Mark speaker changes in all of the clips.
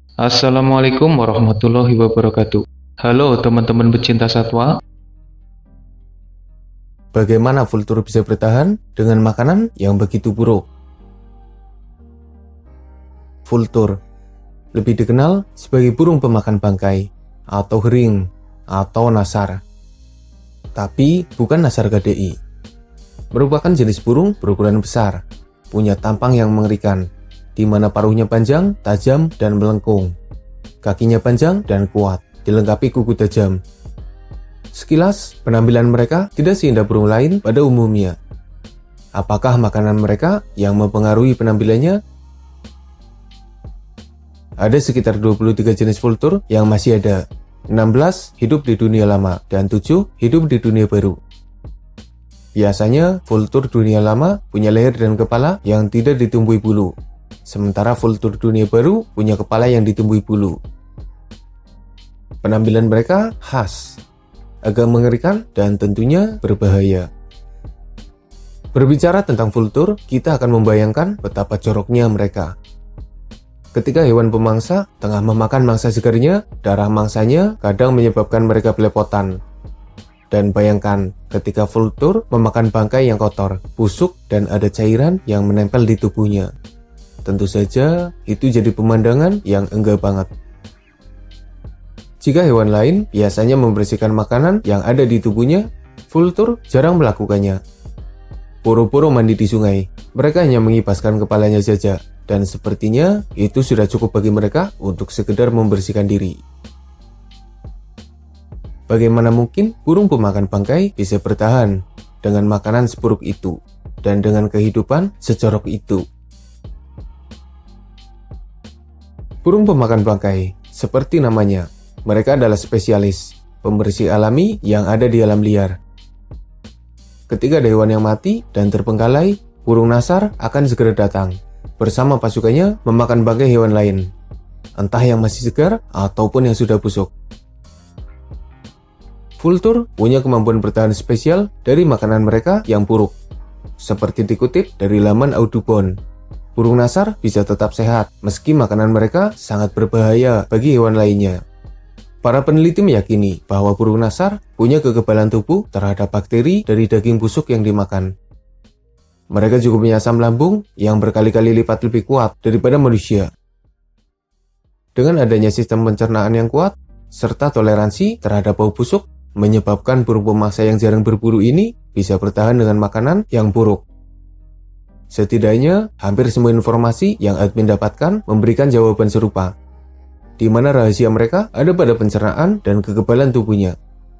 Speaker 1: Assalamualaikum warahmatullahi wabarakatuh. Halo teman-teman pecinta satwa.
Speaker 2: Bagaimana vultur bisa bertahan dengan makanan yang begitu buruk? Vultur lebih dikenal sebagai burung pemakan bangkai, atau hering, atau nasar. Tapi bukan nasar GDI. Merupakan jenis burung berukuran besar, punya tampang yang mengerikan, di mana paruhnya panjang, tajam, dan melengkung. Kakinya panjang dan kuat, dilengkapi kuku tajam. Sekilas, penampilan mereka tidak seindah burung lain pada umumnya. Apakah makanan mereka yang mempengaruhi penampilannya? Ada sekitar 23 jenis vultur yang masih ada. 16 hidup di dunia lama dan 7 hidup di dunia baru. Biasanya, vultur dunia lama punya leher dan kepala yang tidak ditumbuhi bulu. Sementara vultur dunia baru punya kepala yang ditumbuhi bulu. Penampilan mereka khas, agak mengerikan, dan tentunya berbahaya. Berbicara tentang vultur, kita akan membayangkan betapa joroknya mereka. Ketika hewan pemangsa tengah memakan mangsa segarnya, darah mangsanya kadang menyebabkan mereka belepotan. Dan bayangkan, ketika vultur memakan bangkai yang kotor, busuk, dan ada cairan yang menempel di tubuhnya. Tentu saja, itu jadi pemandangan yang enggak banget. Jika hewan lain biasanya membersihkan makanan yang ada di tubuhnya, vultur jarang melakukannya. Boro-boro mandi di sungai, mereka hanya mengibaskan kepalanya saja, dan sepertinya itu sudah cukup bagi mereka untuk sekedar membersihkan diri. Bagaimana mungkin burung pemakan bangkai bisa bertahan dengan makanan seburuk itu, dan dengan kehidupan sejorok itu? Burung pemakan bangkai, seperti namanya, mereka adalah spesialis, pembersih alami yang ada di alam liar. Ketika ada hewan yang mati dan terbengkalai, burung nasar akan segera datang, bersama pasukannya memakan bangkai hewan lain, entah yang masih segar ataupun yang sudah busuk. Vultur punya kemampuan bertahan spesial dari makanan mereka yang buruk. Seperti dikutip dari laman Audubon, burung nasar bisa tetap sehat meski makanan mereka sangat berbahaya bagi hewan lainnya. Para peneliti meyakini bahwa burung nasar punya kekebalan tubuh terhadap bakteri dari daging busuk yang dimakan. Mereka juga punya asam lambung yang berkali-kali lipat lebih kuat daripada manusia. Dengan adanya sistem pencernaan yang kuat, serta toleransi terhadap bau busuk, menyebabkan burung pemangsa yang jarang berburu ini bisa bertahan dengan makanan yang buruk. Setidaknya, hampir semua informasi yang admin dapatkan memberikan jawaban serupa, di mana rahasia mereka ada pada pencernaan dan kekebalan tubuhnya.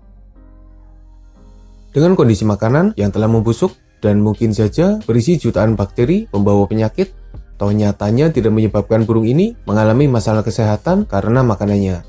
Speaker 2: Dengan kondisi makanan yang telah membusuk dan mungkin saja berisi jutaan bakteri pembawa penyakit, toh nyatanya tidak menyebabkan burung ini mengalami masalah kesehatan karena makanannya.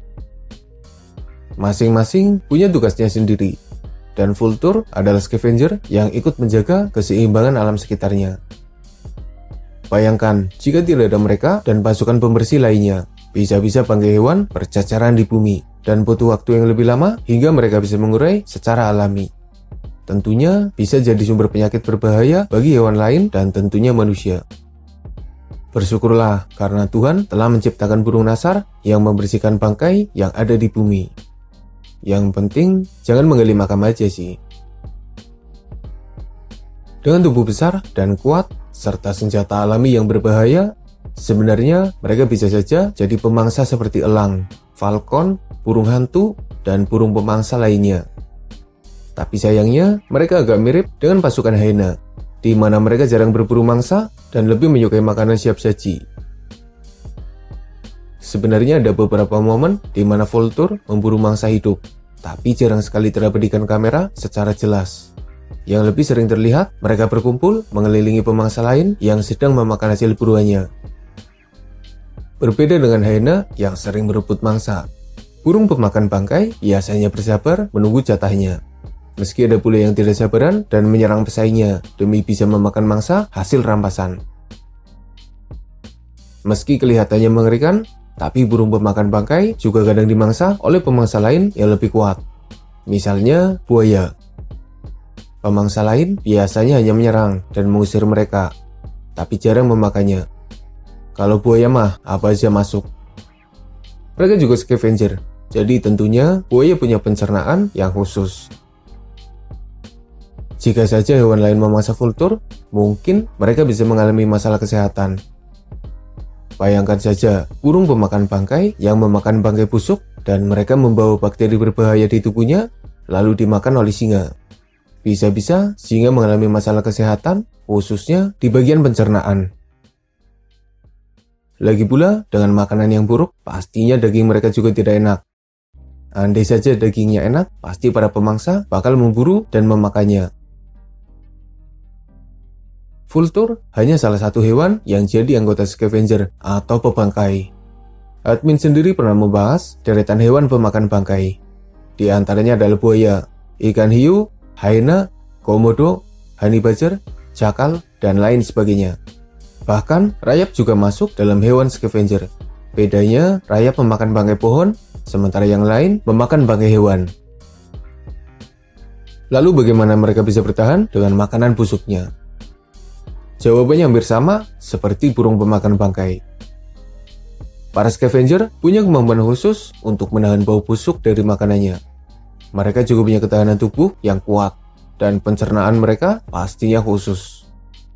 Speaker 2: Masing-masing punya tugasnya sendiri, dan vultur adalah scavenger yang ikut menjaga keseimbangan alam sekitarnya. Bayangkan jika tidak ada mereka dan pasukan pembersih lainnya, bisa-bisa bangkai hewan bercacaran di bumi dan butuh waktu yang lebih lama hingga mereka bisa mengurai secara alami. Tentunya bisa jadi sumber penyakit berbahaya bagi hewan lain dan tentunya manusia. Bersyukurlah karena Tuhan telah menciptakan burung nasar yang membersihkan bangkai yang ada di bumi. Yang penting jangan menggali makam aja sih. Dengan tubuh besar dan kuat serta senjata alami yang berbahaya, sebenarnya mereka bisa saja jadi pemangsa seperti elang, falcon, burung hantu, dan burung pemangsa lainnya. Tapi sayangnya, mereka agak mirip dengan pasukan hyena, di mana mereka jarang berburu mangsa dan lebih menyukai makanan siap saji. Sebenarnya ada beberapa momen di mana vultur memburu mangsa hidup, tapi jarang sekali terabadikan kamera secara jelas. Yang lebih sering terlihat, mereka berkumpul mengelilingi pemangsa lain yang sedang memakan hasil buruannya. Berbeda dengan hyena yang sering merebut mangsa, burung pemakan bangkai biasanya bersabar menunggu jatahnya. Meski ada pula yang tidak sabaran dan menyerang pesaingnya demi bisa memakan mangsa hasil rampasan. Meski kelihatannya mengerikan, tapi burung pemakan bangkai juga kadang dimangsa oleh pemangsa lain yang lebih kuat. Misalnya buaya. Pemangsa lain biasanya hanya menyerang dan mengusir mereka, tapi jarang memakannya. Kalau buaya mah apa aja masuk. Mereka juga scavenger, jadi tentunya buaya punya pencernaan yang khusus. Jika saja hewan lain memangsa vultur, mungkin mereka bisa mengalami masalah kesehatan. Bayangkan saja, burung pemakan bangkai yang memakan bangkai busuk dan mereka membawa bakteri berbahaya di tubuhnya, lalu dimakan oleh singa. Bisa-bisa singa mengalami masalah kesehatan, khususnya di bagian pencernaan. Lagi pula, dengan makanan yang buruk, pastinya daging mereka juga tidak enak. Andai saja dagingnya enak, pasti para pemangsa bakal memburu dan memakannya. Vultur hanya salah satu hewan yang jadi anggota scavenger atau pembangkai. Admin sendiri pernah membahas deretan hewan pemakan bangkai. Di antaranya adalah buaya, ikan hiu, hyena, komodo, honey badger, cakal, dan lain sebagainya. Bahkan, rayap juga masuk dalam hewan scavenger. Bedanya, rayap memakan bangkai pohon, sementara yang lain memakan bangkai hewan. Lalu bagaimana mereka bisa bertahan dengan makanan busuknya? Jawabannya hampir sama seperti burung pemakan bangkai. Para scavenger punya kemampuan khusus untuk menahan bau busuk dari makanannya. Mereka juga punya ketahanan tubuh yang kuat, dan pencernaan mereka pastinya khusus.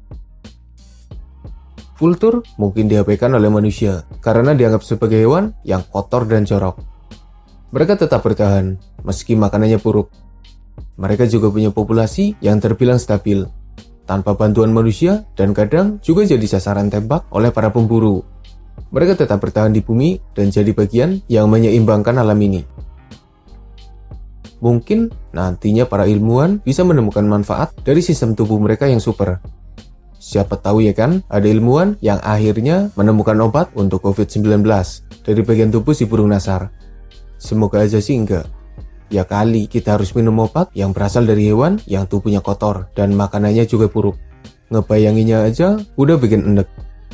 Speaker 2: Vultur mungkin diabaikan oleh manusia karena dianggap sebagai hewan yang kotor dan jorok. Mereka tetap bertahan meski makanannya buruk. Mereka juga punya populasi yang terbilang stabil, tanpa bantuan manusia dan kadang juga jadi sasaran tembak oleh para pemburu. Mereka tetap bertahan di bumi dan jadi bagian yang menyeimbangkan alam ini. Mungkin nantinya para ilmuwan bisa menemukan manfaat dari sistem tubuh mereka yang super. Siapa tahu ya kan, ada ilmuwan yang akhirnya menemukan obat untuk COVID-19 dari bagian tubuh si burung nasar. Semoga aja sih enggak. Ya kali kita harus minum obat yang berasal dari hewan yang tubuhnya kotor dan makanannya juga buruk. Ngebayanginnya aja udah bikin endek.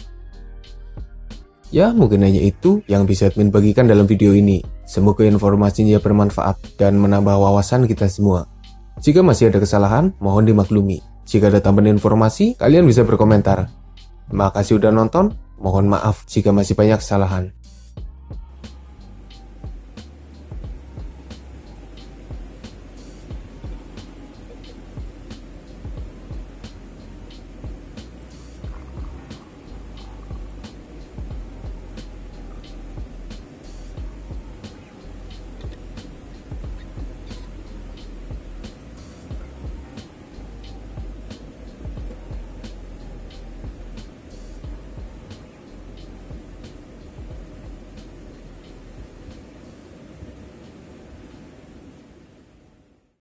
Speaker 2: Ya mungkin hanya itu yang bisa admin bagikan dalam video ini. Semoga informasinya bermanfaat dan menambah wawasan kita semua. Jika masih ada kesalahan, mohon dimaklumi. Jika ada tambahan informasi, kalian bisa berkomentar. Makasih udah nonton, mohon maaf jika masih banyak kesalahan.